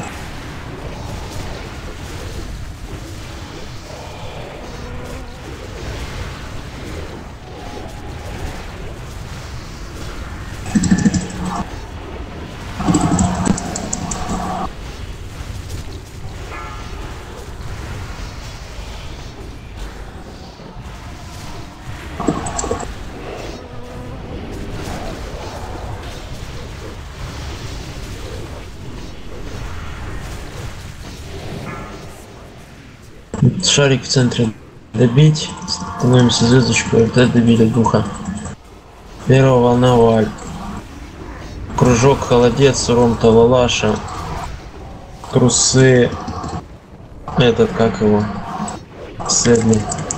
Speaker 8: Шарик в центре добить, становимся звездочку, РТ добили духа. Первая волна валь. Кружок холодец, Ром Талалаша. Трусы. Этот, как его? Следний.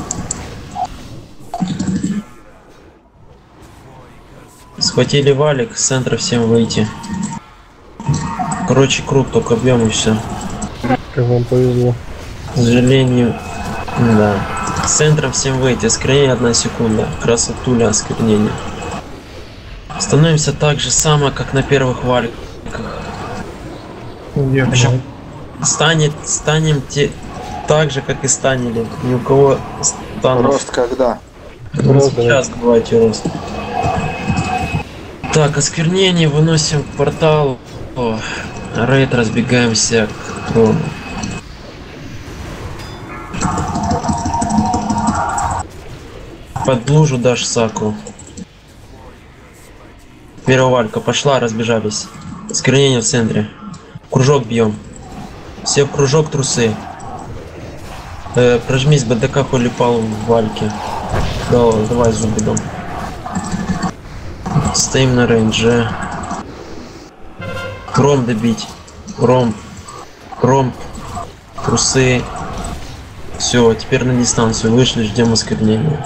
Speaker 8: Схватили валик, с центра всем выйти. Короче, круг, только объем и все.
Speaker 7: Как вам повезло.
Speaker 8: К сожалению, да. С центра всем выйти, осквернение 1 секунда. Красотуля осквернения. Становимся так же само, как на первых валиках. Причем станем так же, как и станили. Ни у кого станов.
Speaker 1: Рост когда?
Speaker 8: Сейчас давайте рост. Так, осквернение выносим к порталу. Рейд, разбегаемся к трону. Под лужу дашь саку. Первая валька пошла, разбежались. Осквернение в центре. Кружок бьем. Все в кружок, трусы. Прожмись, БДК холипал в вальке. Давай зубы дом. Стоим на рейнже. Ром добить. Ром. Трусы. Все, теперь на дистанцию вышли, ждем осквернения.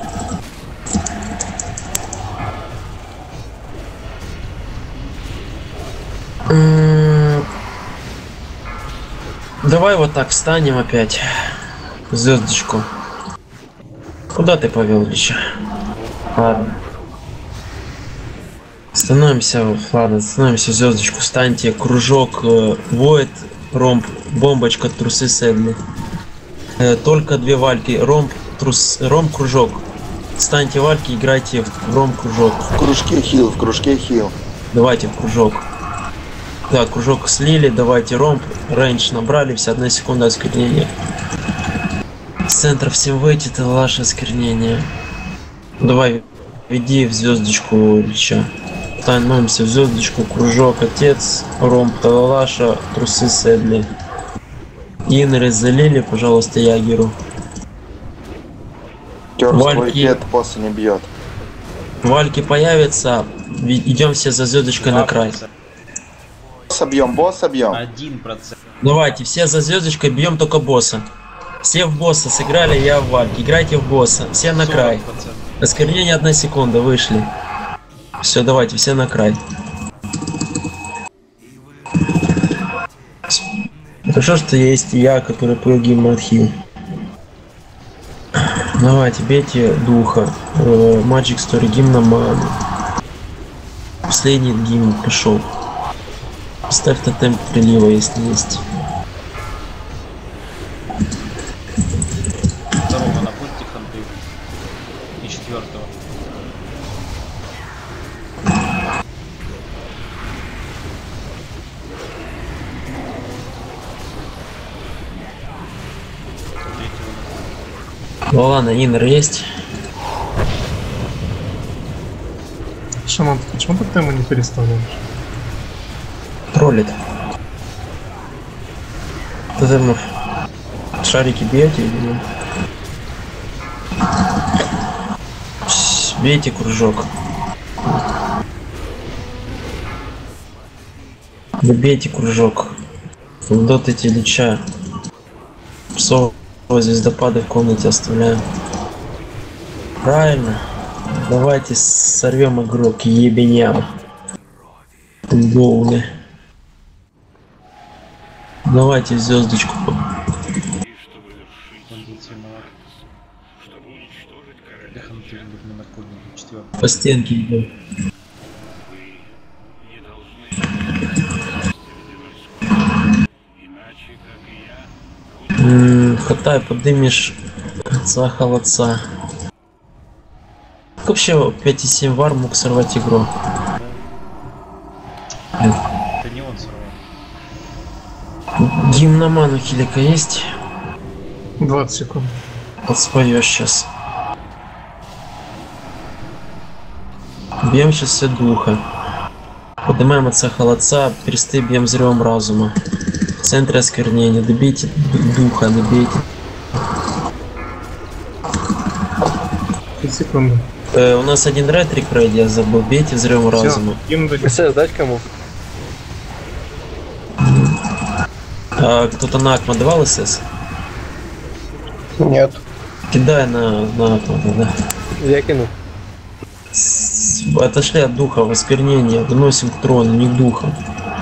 Speaker 8: Давай вот так встанем опять. Звездочку. Куда ты повел, Лича? Ладно. Становимся, ладно, становимся звездочку. Станьте, кружок, воет, ромб, бомбочка, трусы, седли. Только 2 вальки. Ромб, кружок. Станьте вальки, играйте в ромб, кружок.
Speaker 1: В кружке хил, в кружке хил.
Speaker 8: Давайте в кружок. Да, кружок слили, давайте ромб. Рейндж набрали, вся 1 секунда осквернения. С центра всем выйти, ты ваше осквернение. Давай, веди в звездочку Ильича. Становимся в звездочку, кружок, отец, ромб, талалаша, трусы Седли. Инеры залили, пожалуйста, ягеру.
Speaker 1: Твой дед босса не бьет.
Speaker 8: Вальки появятся, идем все за звездочкой на край.
Speaker 1: Босса бьем.
Speaker 5: 1%.
Speaker 8: Давайте, все за звездочкой бьем только босса. Все в босса сыграли, я в вальки. Играйте в босса. Все на край.
Speaker 5: 40%.
Speaker 8: Осквернение 1 секунда, вышли. Все, давайте, все на край. Хорошо, что есть я, который пою гимн Адхил. Давайте, бейте духа. Magic Story гимна Ману. Последний гимн пришел. Ставь тотем прилива, если есть.
Speaker 5: Второго находите ханты. И 4-го.
Speaker 8: Ну ладно, инер есть.
Speaker 7: Шаман, почему ты тему не переставляешь?
Speaker 8: Троллит. Тотемов. Шарики бьете или нет? Бейте кружок. Бейте кружок. Дотайте Ильича. Псового звездопада в комнате оставляю. Правильно. Давайте сорвем игрок ебеням. Голны. Давайте звездочку. По стенке идем. Хатай, подымешь отца холодца. Как вообще 5,7 вар мог сорвать игру?
Speaker 5: Это не он сорвал.
Speaker 8: Гимн на ману хилика есть?
Speaker 7: 20 секунд.
Speaker 8: Подспоешь сейчас. Бьем сейчас все духа. Поднимаем отца холодца, персты бьем зрем разума. В центре осквернения. Добейте духа, добейте.
Speaker 7: 5 секунд.
Speaker 8: У нас один ретрик пройди, я забыл. Бейте взрыв разума.
Speaker 13: СС дать кому?
Speaker 8: Кто-то на Акма давал СС?
Speaker 13: Нет.
Speaker 8: Кидай на Акма, да.
Speaker 13: Я кину.
Speaker 8: Отошли от духа в осквернение, выносим к трону, не к духу.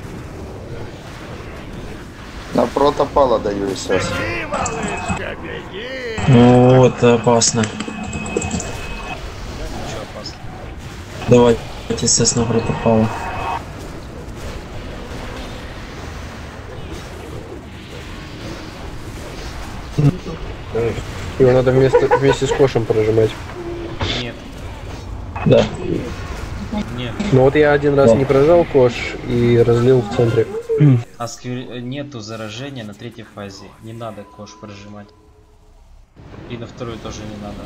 Speaker 1: На протопала даю СС.
Speaker 8: Вот, опасно. Давайте СС на протопала.
Speaker 13: Его надо вместе с кошем прожимать.
Speaker 5: Нет.
Speaker 8: Да.
Speaker 5: Нет.
Speaker 13: Ну вот я один раз не прожал кош и разлил в центре.
Speaker 5: Нету заражения на 3-й фазе. Не надо кош прожимать. И на 2-й тоже не надо.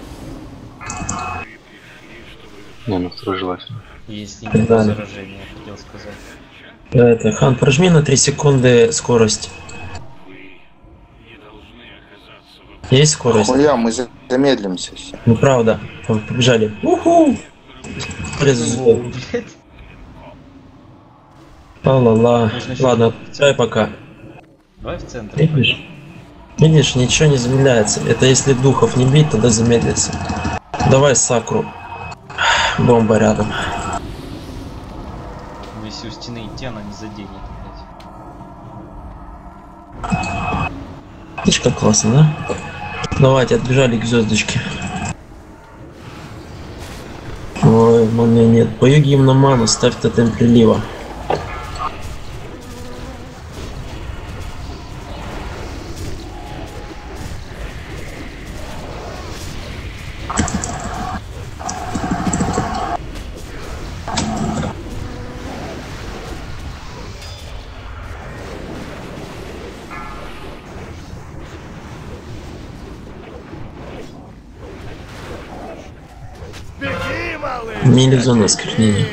Speaker 10: Не, на 2-й желательно.
Speaker 5: Если нет заражения, я хотел сказать.
Speaker 8: Это, Хан, прожми на 3 секунды скорость. Есть скорость?
Speaker 1: Хуя, мы замедлимся.
Speaker 8: Ну правда. Побежали. Уху! Ла-ла-ла. Ладно, отвечай пока.
Speaker 5: Давай в центр.
Speaker 8: Видишь, ничего не замедляется. Это если духов не бить, тогда замедлится. Давай сакру. Бомба рядом.
Speaker 5: Но если у стены идти, она не заденет, блядь.
Speaker 8: Видишь, как классно, да? Давайте, отбежали к звездочке. Ой, маны нет. Пою гимн на ману, ставь тотем прилива.
Speaker 6: Мелизон осквернение.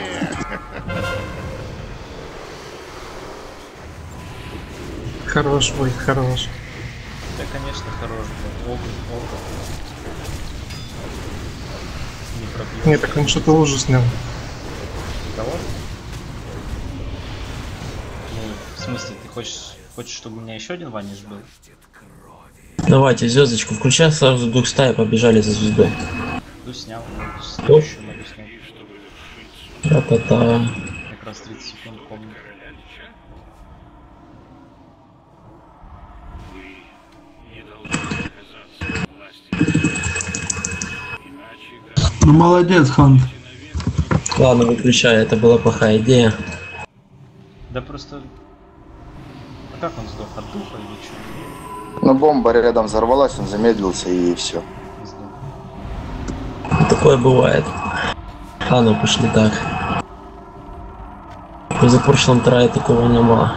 Speaker 7: Хорош, ой, хорош.
Speaker 5: Да, конечно, хорош, блядь. Огонь. Не пробьешь.
Speaker 7: Не, так он что-то уже снял.
Speaker 5: Кого? Ну, в смысле, ты хочешь, чтобы у меня еще один ваниш был?
Speaker 6: Давайте звездочку включай, сразу дух стаи, побежали за звездой.
Speaker 5: Ну, снял, следующую могу снять.
Speaker 6: Та-та-та.
Speaker 5: Как раз 30 секунд помню.
Speaker 9: Ну молодец, Хант.
Speaker 6: Ладно, выключай, это была плохая идея.
Speaker 5: Да просто... А как он сдох? От духа или что?
Speaker 1: Ну, бомба рядом взорвалась, он замедлился и все.
Speaker 6: Такое бывает. Ладно, пошли так. В позапрошлом трае такого не было.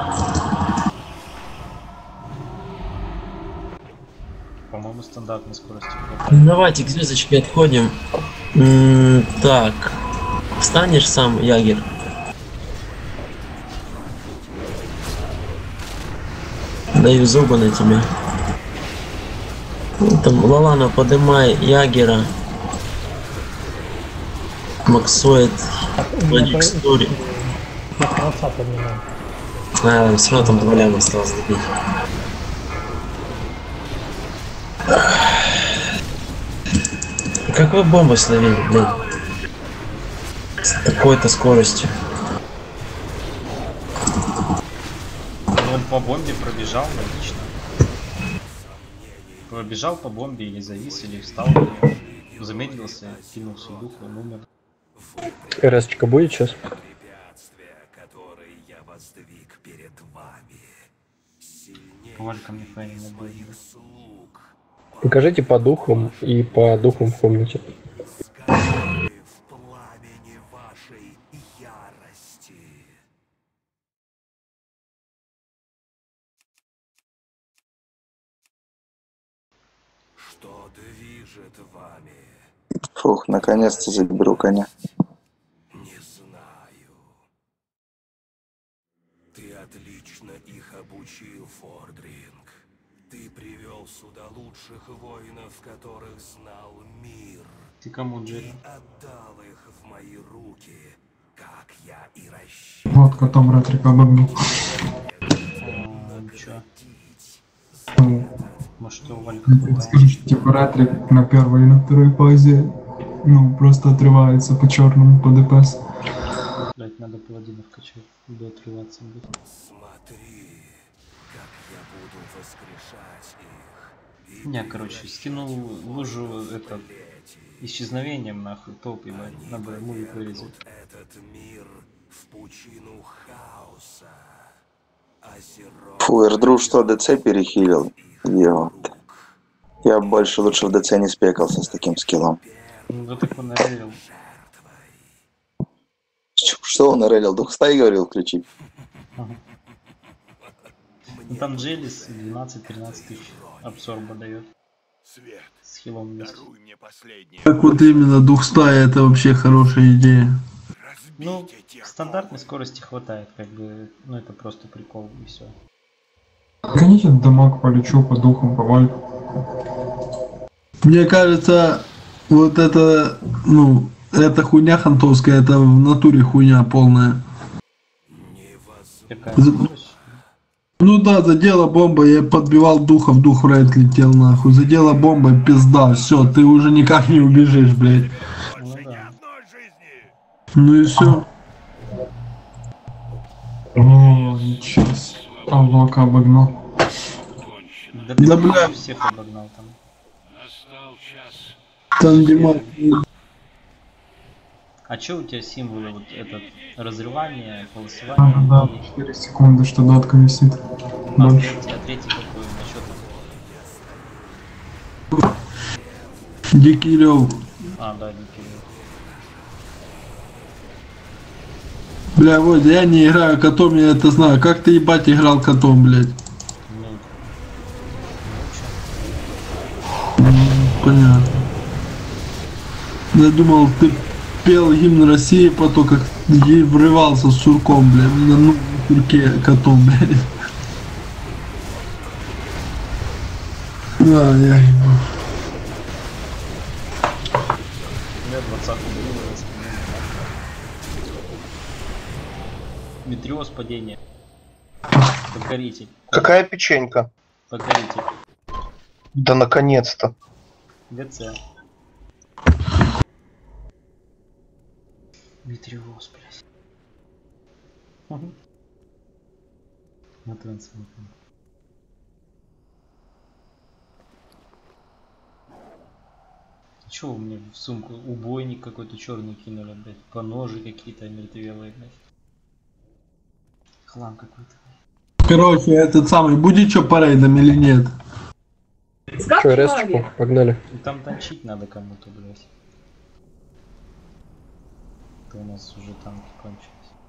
Speaker 5: По-моему, стандартной скорости хватает.
Speaker 6: Давайте к звездочке отходим. Так. Встанешь сам, Ягер? Даю зубы на тебя. Ну, там, Лалана, подымай Ягера. Максоид. Вадик Стори. А, все равно там 2 ляма осталось добить. Как вы бомбу словили, блин? С такой-то скоростью.
Speaker 5: Он по бомбе пробежал, логично. Пробежал по бомбе или завис, или встал, замедлился, кинулся в дух, он умер.
Speaker 13: РС-очка будет сейчас?
Speaker 5: Валька мне файна будет.
Speaker 13: Покажите по духам и по духам в комнате.
Speaker 2: Что движет вами?
Speaker 1: Фух, наконец-то заберу коня.
Speaker 2: Не знаю. Ты отлично их обучил, Фордринг. Ты привел сюда лучших воинов, которых знал мир.
Speaker 5: Ты кому, Джерри?
Speaker 2: Отдал их в мои руки, как я и рассчитывал.
Speaker 4: Вот котом Ретрик обогнул.
Speaker 5: Ничего.
Speaker 4: Ну,
Speaker 5: Может, что у Валька какой-то...
Speaker 4: скажу, что типа Ретрик на первой и на второй паузе, ну, просто отрывается по черному, по ДПС.
Speaker 5: Блять, надо паладинов качать, буду отрываться, блядь.
Speaker 2: Смотри, как я буду воскрешать их.
Speaker 5: Не, короче, скинул лужу это исчезновением нахуй, топ, ебать, надо муви вырезать.
Speaker 2: Этот мир в пучину хаоса.
Speaker 1: Фу, Эрдру что, ДЦ перехилил? Ёпт. Я больше лучше в ДЦ не спекался с таким скиллом.
Speaker 5: Ну да так он нарелил.
Speaker 1: Что он нарелил? Дух стаи говорил включить?
Speaker 5: Ага. Ну там Джелис 12-13 тысяч абсорба дает. С хилом есть.
Speaker 9: Так вот именно, дух стаи это вообще хорошая идея.
Speaker 5: Ну, стандартной скорости хватает, как бы, ну это просто прикол и все.
Speaker 4: Гоните дамаг, полечу по духам, по вальку.
Speaker 9: Мне кажется, вот это, ну, эта хуйня хантовская, это в натуре хуйня полная. Ну да, задела бомба, я подбивал духа, в дух в рейд летел нахуй. Задела бомба, пизда, все, ты уже никак не убежишь, блядь. Ну и все.
Speaker 4: О, ничего себе. Аллака обогнал.
Speaker 5: Да ты
Speaker 9: бля.
Speaker 5: Всех обогнал там.
Speaker 9: Там Дима.
Speaker 5: А чё у тебя символы, вот этот, разрывание, полосование?
Speaker 4: Да, 4 секунды, что дотка висит. Дальше.
Speaker 5: А третий какой, на чё там?
Speaker 9: Дикий Лёв.
Speaker 5: А, да, Дикий Лёв.
Speaker 9: Бля, вот я не играю котом, я это знаю. Как ты, ебать, играл котом, блядь? Понятно. Я думал, ты пел гимн России, потом как врывался с сурком, блядь, на сурке котом, блядь. Да, я...
Speaker 5: У меня 20 Метриоз падение. Покоритель.
Speaker 15: Какая печенька?
Speaker 5: Покоритель.
Speaker 15: Да наконец-то.
Speaker 5: ГЦ. Метриоз, блядь. На трансформе. Чё вы мне в сумку? Убойник какой-то черный кинули, блядь. Поножи какие-то мертвелые, блядь. Хлам какой-то.
Speaker 9: Короче, этот самый, будет что по рейдам или нет?
Speaker 13: Че, резочку? Погнали.
Speaker 5: И там танчить надо кому-то, блядь. Это у нас уже танки кончились.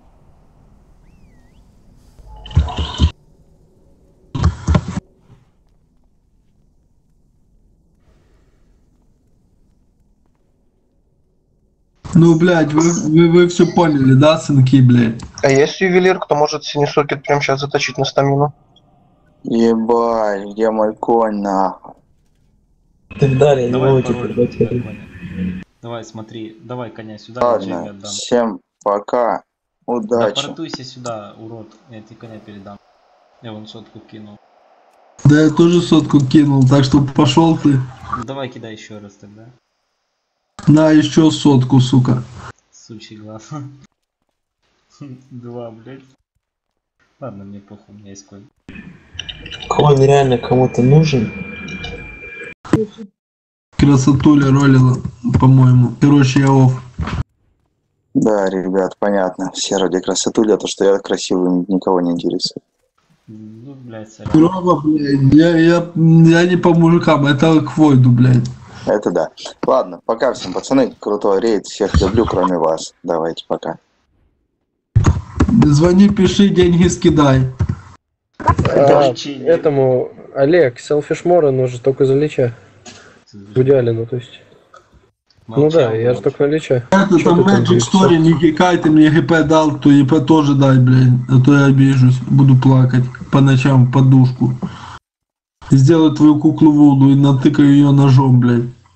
Speaker 9: Ну, блядь, вы все поняли, да, сынки, блядь?
Speaker 15: А есть ювелир, кто может синий-сокет прямо сейчас заточить на стамину?
Speaker 1: Ебать, где мой конь, нахуй?
Speaker 8: Ты далее, не
Speaker 5: Давай
Speaker 8: могу
Speaker 5: пароль,
Speaker 8: тебе.
Speaker 5: давай, смотри, давай коня сюда,
Speaker 1: Ладно,
Speaker 5: я тебе отдам.
Speaker 1: всем пока,
Speaker 5: Да
Speaker 1: удачи.
Speaker 5: портуйся сюда, урод, я тебе коня передам. Я вон сотку кинул.
Speaker 9: Да я тоже сотку кинул, так что пошел ты.
Speaker 5: Ну давай кидай еще раз тогда.
Speaker 9: На еще сотку, сука.
Speaker 5: Сучий глаз. 2, блядь. Ладно, мне похуй, у меня есть конь.
Speaker 8: Конь реально кому-то нужен?
Speaker 9: Красотуля ролила, по-моему. Короче, я офф.
Speaker 1: Да, ребят, понятно. Все ради красотуля, то, что я красивый, никого не интересует.
Speaker 5: Ну, блядь, сорян.
Speaker 9: Рома, блядь, я не по мужикам, это к Войду, блядь.
Speaker 1: Это да. Ладно, пока всем, пацаны. Крутой рейд, всех люблю, кроме вас. Давайте, пока.
Speaker 9: Звони, пиши, деньги скидай.
Speaker 13: Этому, Олег, селфишмора нужно только за лича. В идеале, ну то есть. Ну да, я же только на лича.
Speaker 9: Это там Magic Story, не кикай, ты мне ГП дал, то ЕП тоже дай, блядь. А то я обижусь, буду плакать по ночам в подушку. Сделаю твою куклу Вуду и натыкаю ее ножом, блядь.